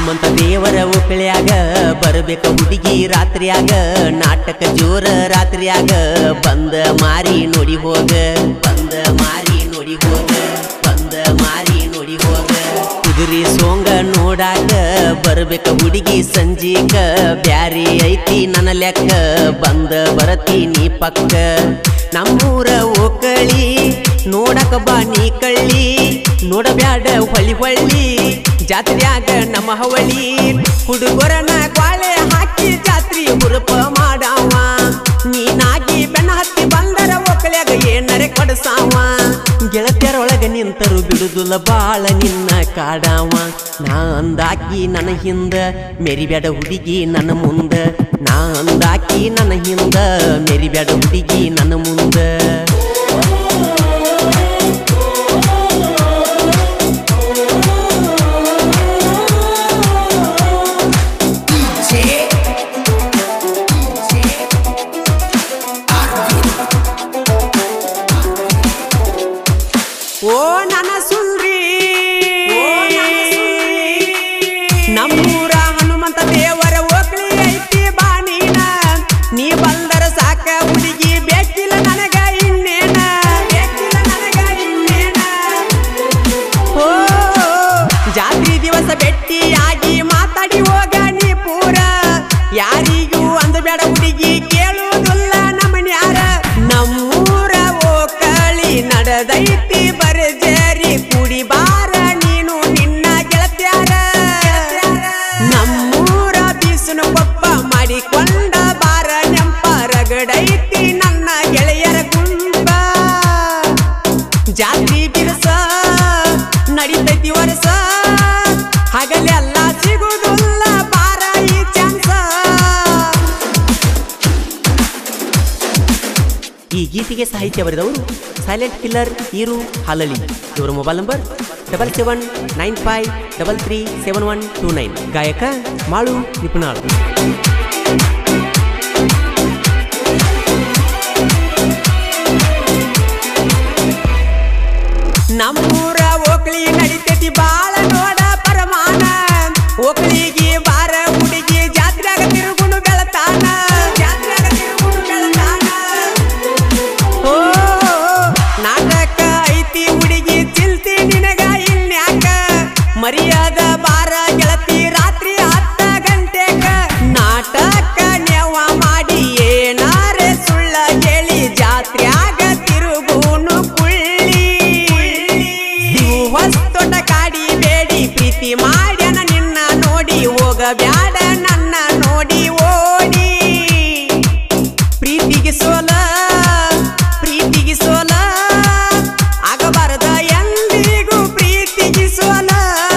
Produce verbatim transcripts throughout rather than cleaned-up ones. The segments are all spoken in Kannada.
ಹನುಮಂತ ದೇವರ ಒಕ್ಕಳ್ಯಾಗ ಬರಬೇಕ ಹುಡುಗಿ ರಾತ್ರಿಯಾಗ ನಾಟಕ ಜೋರ ರಾತ್ರಿಯಾಗ ಬಂದ ಮಾರಿ ನೋಡಿ ಹೋಗ ಬಂದ ಮಾರಿ ನೋಡಿ ಹೋಗ ಬಂದ ಮಾರಿ ನೋಡಿ ಹೋಗ ಕುದುರೆ ಸೋಂಗ ನೋಡಾಕ ಬರಬೇಕ ಹುಡುಗಿ ಸಂಜೀಕ ಬ್ಯಾರಿ ಐತಿ ನನ್ನ ಲೆಕ್ಕ ಬಂದ ಬರತೀನಿ ಪಕ್ಕ ನಮ್ಮೂರ ಓಕಳಿ ನೋಡಕ ಬಾ ನೀ ಕಳ್ಳಿ ನೋಡಬ್ಯಾಡ ಹೊಳಿ ಹೊಳ್ಳಿ ಜಾತ್ರ್ಯಾಗ ನಮ್ಮ ಹವಳಿ ಹುಡುಗರನ ಕ್ವಾಳೆ ಹಾಕಿ ಜಾತ್ರಿ ಹುರುಪ ಮಾಡಾವ ನೀನಾಗಿ ಬೆನ್ನ ಹತ್ತಿ ಬಂದರ ಒಕ್ಕಳ್ಯಾಗ ಏನರೆ ಕೊಡಸಾವ ಗೆಳತಿಯರೊಳಗ ನಿಂತರು ಬಿಡುದುಲ್ಲ ಬಾಳ ನಿನ್ನ ಕಾಡಾವ ನಾ ಅಂದಾಕಿ ನನ್ನ ಹಿಂದ ಮೆರಿಬ್ಯಾಡ ಹುಡುಗಿ ನನ್ನ ಮುಂದ ನಾ ಅಂದಾಕಿ ನನ್ನ ಹಿಂದ ಮೆರಿಬ್ಯಾಡ ಹುಡುಗಿ ನನ್ನ ಮುಂದ ಓ ನನ್ನ ಸುಂದ್ರಿ ನಮ್ಮೂರ ಹನುಮಂತ ದೇವರ ಓಕಳಿ ಐತಿ ಬಾಣಿನ ನೀ ಬಂದರ ಸಾಕ ಹುಡುಗಿ ಬೇಕಿಲ್ಲ ನನಗ ಇನ್ನೇನ ಬೇಕಿಲ್ಲ ನನಗ ಇನ್ನೇನ ಓ ಜಾತ್ರಿ ದಿವಸ ಭೇಟಿಯಾಗಿ ಮಾತಾಡಿ ಹೋಗ ನೀ ಪೂರ ಯಾರಿಗೂ ಅಂದಬೇಡ ಹುಡುಗಿ ಕೇಳುವುದಿಲ್ಲ ನಮ್ಮನ್ಯಾರ ನಮ್ಮೂರ ಓಕಳಿ ನಡೆದೈತಿ ಬರ್ಜರಿ ಕುಡಿ ಬಾರ ನೀನು ನಿನ್ನ ಗೆಳತ್ಯಾರ ನಮ್ಮೂರ ಬೀಸನ ಕೊಪ್ಪ ಮಾಡಿಕೊಂಡ ಬಾರ ನೆಂಪ ರಗಡೈತಿ ನನ್ನ ಗೆಳೆಯರ ಗುಂಪ ಜಾತ್ರಿ ಬಿರುಸ ನಡಿತೈತಿ ವರ್ಷ ಹಗಲೆಲ್ಲ ಸಿಗುವುದಿಲ್ಲ ಬಾರ ಈ ಚಾನ್ಸ ಈ ಗೀತೆಗೆ ಸಾಹಿತ್ಯ ಬರೆದವರು ಸೈಲೆಂಟ್ ಕಿಲ್ಲರ್ ಈರು ಹಾಲಳಿ ಇವರ mobile number double seven nine five double three seven one two nine ಗಾಯಕ ಮಾಳು ನಿಪುಣಾಳ್ ನಮ್ಮೂರ ಓಕಳಿ ನಡಿತೈತಿ ಬಾಳ ನೋಡ ಪರಮಾನ ಓಕಳಿಗೆ ಬಾರ ಹುಡುಗಿ ಜಾತ್ರೆಯಾಗ ತಿರುಗುಣು ಬೆಳತಾನ ಜಾತ್ರೆಯಾಗ ತಿರುಗುಣು ಬೆಳತಾನ ಓ ನಾಟಕ ಐತಿ ಹುಡುಗಿ ಚಿಲ್ತಿ ನಿನಗ ಇಲ್ನ್ಯಾಕ ಮರ್ಯಾದ ಬಾರ ಗೆಳತಿ ರಾತ್ರಿ ಹತ್ತ ಗಂಟೆಕ ನಾಟಕ ನೆವ ಮಾಡಿ ಏನಾರೆ ಸುಳ್ಳ ಹೇಳಿ ಜಾತ್ರ್ಯಾಗ ತಿರುಗುಣು ಕುಳ್ಳಿ ಹೊಸ್ತೊಟ ಕಾಡಿ ಬೇಡಿ ಪ್ರೀತಿ ಮಾಡ್ಯಾನ ನಿನ್ನ ನೋಡಿ ಹೋಗಬ್ಯಾಡ ನನ್ನ ನೋಡಿ ಓಡಿ ಪ್ರೀತಿಗೆ ಸೋಲ ಪ್ರೀತಿಗೆ ಸೋಲ ಆಗಬಾರದ ಎಂದಿಗೂ ಪ್ರೀತಿಗೆ ಸೋಲ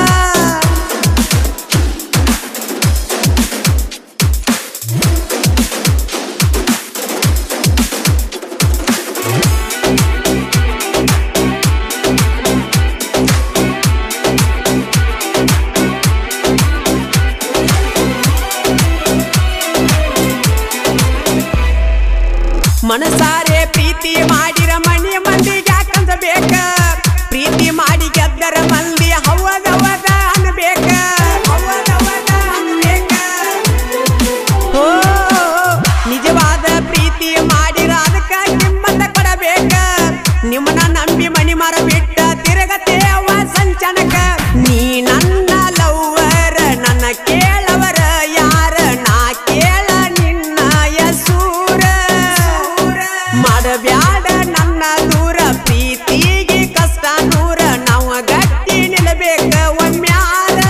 ಮನಸಾರೆ ಪ್ರೀತಿ ಮಾಡಿರ ಮನಿ ಮಂದಿಗೆ ಯಾಕಂದಬೇಕ ಪ್ರೀತಿ ಮಾಡಿ ಗೆದ್ದರ ಮಂದಿ ಹವದವದ ಅನ್ಬೇಕ ಹವದವದ ಅನ್ಬೇಕ ಓ ನಿಜವಾದ ಪ್ರೀತಿ ಮಾಡಿರ ಅದಕ್ಕ ಕಿಮ್ಮತ್ತ ಕೊಡಬೇಕ ನಿಮ್ಮನ್ನ ನಂಬಿ ಮನಿ ಮರ ಬಿಟ್ಟ ತಿರುಗತೇವ ಸಂಚನಕ ನೀ ನನ್ನ ಲವ್ವರ ನನ್ನ ಕೇಳವರ ಯಾರ ನಾ ಕೇಳ ನಿನ್ನ ಯಸೂರ ಮಾಡಬ್ಯಾಡ ನನ್ನ ದೂರ ಪ್ರೀತಿಗೆ ಕಷ್ಟ ನೂರ ನಾವು ಗಟ್ಟಿ ನಿಲ್ಲಬೇಕ ಒಮ್ಮ್ಯಾರ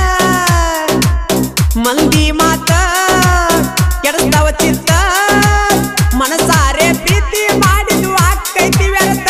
ಮಂದಿ ಮಾತ ಕೆಡಿಸ್ತಾವ ಚಿತ್ತ ಮನಸಾರೆ ಪ್ರೀತಿ ಮಾಡಿದು ಆಕೈತಿ ವ್ಯರ್ಥ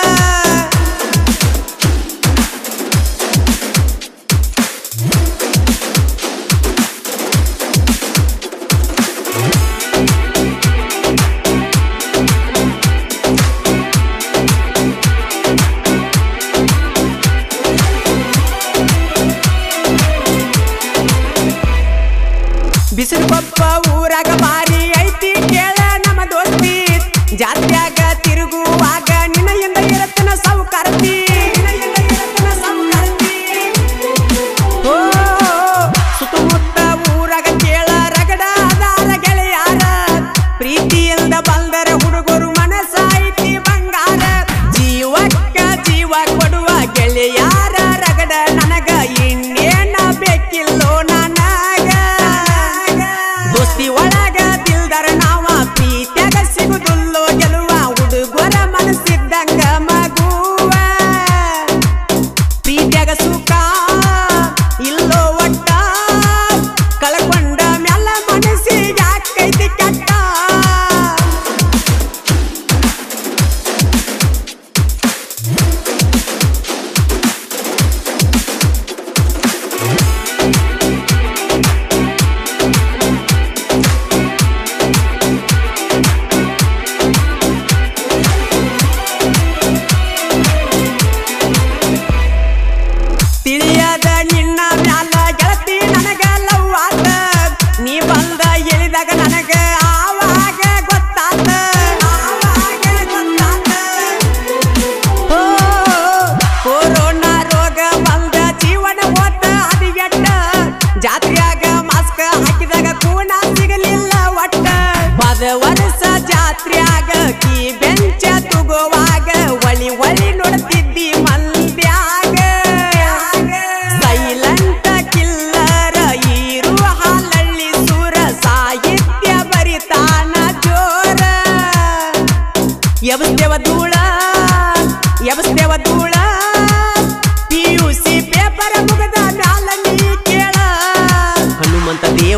ಬಿಸಿಲು ಕೊಪ್ಪ ಊರಾಗ ಬಾರಿ ಐತಿ ಕೇಳ ನಮ್ಮ ದೋಸ್ತಿ ಜಾತ್ರ್ಯಾಗ ತಿರುಗುವಾಗ ನಿನ್ನ ಎಂದ ಇರತ್ತನ ಸಾವುಕಾರತಿ ಓ ಸುತ್ತಮುತ್ತ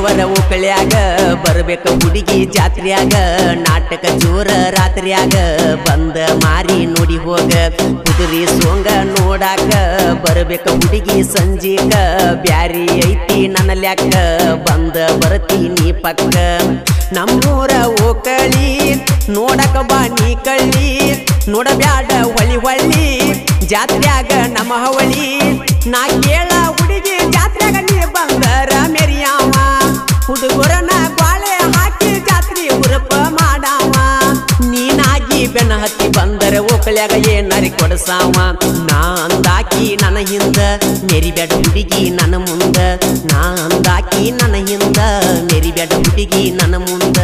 ದೇವರ ಓಕಳ್ಯಾಗ ಬರ್ಬೇಕ ಹುಡುಗಿ ಜಾತ್ರ್ಯಾಗ ನಾಟಕ ಜೋರ ರಾತ್ರಿಯಾಗ ಬಂದ ಮಾರಿ ನೋಡಿ ಹೋಗ ಕುದುರಿ ಸೋಂಗ ನೋಡಾಕ ಬರ್ಬೇಕ ಹುಡುಗಿ ಸಂಜೀಕ ಬ್ಯಾರಿ ಐತಿ ನನ್ನ ಲ್ಯಾಕ ಬಂದ ಬರ್ತೀನಿ ಪಕ್ಕ ನಮ್ಮೂರ ಓಕಳಿ ನೋಡಕ ಬಾ ನೀ ಕಳ್ಳಿ ನೋಡಬ್ಯಾಡ ಹೊಳಿ ಹೊಳ್ಳಿ ಜಾತ್ರ್ಯಾಗ ನಮ್ಮ ಹವಳಿ ನಾ ಕೇಳ ಹುಡುಗಿ ಜಾತ್ರೆಗ ನೀ ಬಂದರ ಮೆರಿಯಾವ ಹುಡುಗರನ ಬಾಳೆ ಹಾಕಿ ಜಾತ್ರೆ ಹುರುಪ ಮಾಡಾವ ನೀನಾಗಿ ಬೆನ್ನ ಹತ್ತಿ ಬಂದರ ಓಕಳ್ಯಾಗ ಏನರಿ ಕೊಡಸಾವ ನಾ ಅಂದಾಕಿ ನನ್ನ ಹಿಂದ ಮೆರಿಬೇಡ ಹುಡುಗಿ ನನ್ನ ಮುಂದ ನಾ ಅಂದಾಕಿ ನನ್ನ ಹಿಂದ ಮೆರಿಬೇಡ ಹುಡುಗಿ ನನ್ನ ಮುಂದ